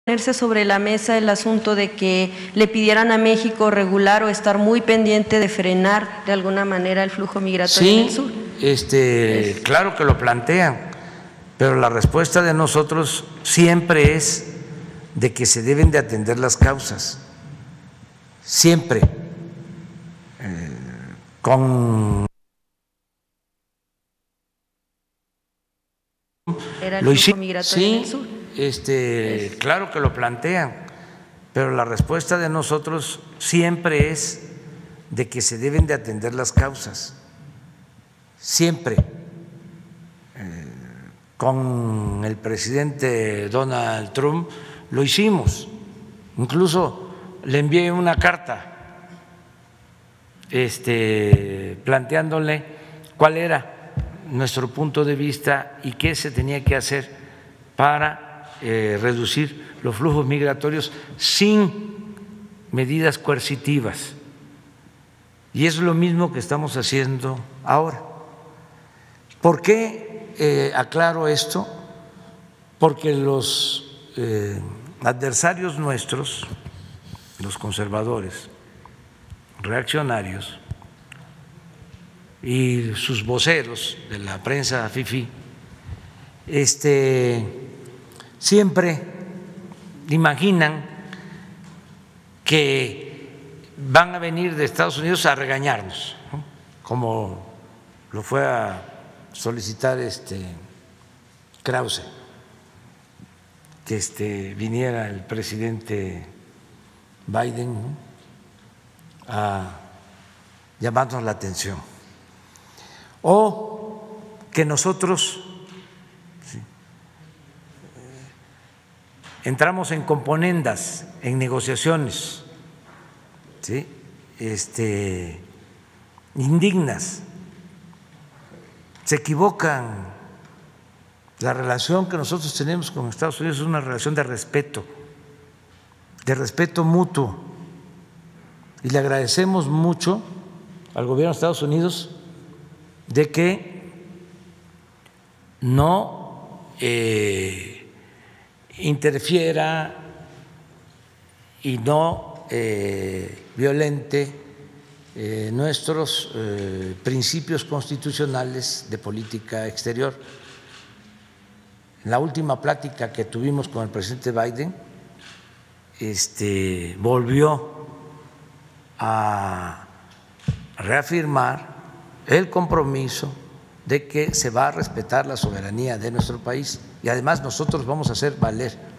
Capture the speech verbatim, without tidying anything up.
Ponerse sobre la mesa el asunto de que le pidieran a México regular o estar muy pendiente de frenar de alguna manera el flujo migratorio sí, en el sur. Este, es. Claro que lo plantean, pero la respuesta de nosotros siempre es de que se deben de atender las causas, siempre, eh, con Era el lo flujo hicimos, migratorio sí, en el sur. Este, es. Claro que lo plantean, pero la respuesta de nosotros siempre es de que se deben de atender las causas, siempre. Eh, con el presidente Donald Trump lo hicimos, incluso le envié una carta este, planteándole cuál era nuestro punto de vista y qué se tenía que hacer para eh, reducir los flujos migratorios sin medidas coercitivas. Y es lo mismo que estamos haciendo ahora. ¿Por qué eh, aclaro esto? Porque los eh, adversarios nuestros, los conservadores, reaccionarios y sus voceros de la prensa fifí, este, siempre imaginan que van a venir de Estados Unidos a regañarnos, ¿no? Como lo fue a solicitar este Krause, que este viniera el presidente Biden, ¿no? a llamarnos la atención, o que nosotros sí, entramos en componendas, en negociaciones, ¿sí? este, indignas. Se equivocan. La relación que nosotros tenemos con Estados Unidos es una relación de respeto, de respeto mutuo, y le agradecemos mucho al gobierno de Estados Unidos de que no eh, interfiera y no eh, violente Eh, nuestros eh, principios constitucionales de política exterior. En la última plática que tuvimos con el presidente Biden, este, volvió a reafirmar el compromiso de que se va a respetar la soberanía de nuestro país y además nosotros vamos a hacer valer